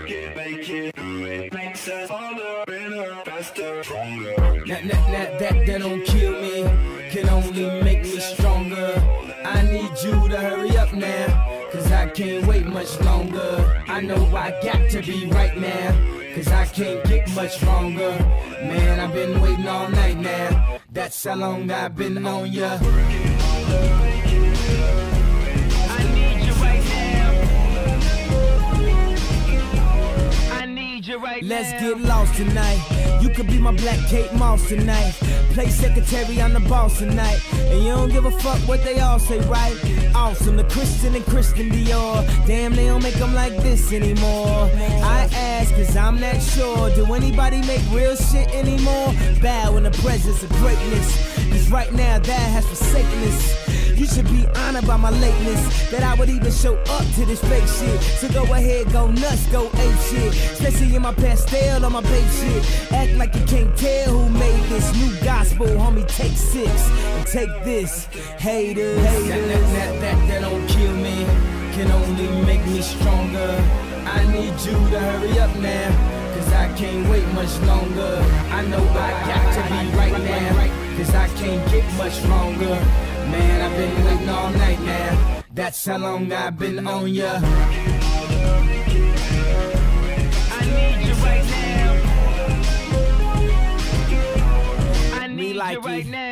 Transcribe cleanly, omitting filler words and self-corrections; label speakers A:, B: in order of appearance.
A: it, make it, do it. Makes us harder, better, faster, stronger.
B: That don't kill me, can only make me stronger. I need you to hurry up now, cause I can't wait much longer. I know I got to be right now, cause I can't get much longer. Man, I've been waiting all night now, that's how long I've been on ya.
C: I need you right now. I need you right now.
B: Let's get lost tonight. You could be my Black Kate Moss tonight. Play secretary, I'm the boss tonight. And you don't give a fuck what they all say, right? Awesome, the Christian and Christian Dior. Damn, they don't make them like this anymore. I ask, cause I'm not sure. Do anybody make real shit anymore? Bow in the presence of greatness, cause right now that has forsaken us. You should be honored by my lateness, that I would even show up to this fake shit. So go ahead, go nuts, go ape shit. Especially in my pastel on my babe shit. Act like you can't tell who made this new gospel, homie. Take 6 and take this, haters. That don't kill me, can only make me stronger. I need you to hurry up now, cause I can't wait much longer. I know I got to be right now, cause I can't get much longer. Man, I've been waiting all night now, that's how long I've been on ya.
C: I need you right now. I need
B: like
C: you right
B: it.
C: now.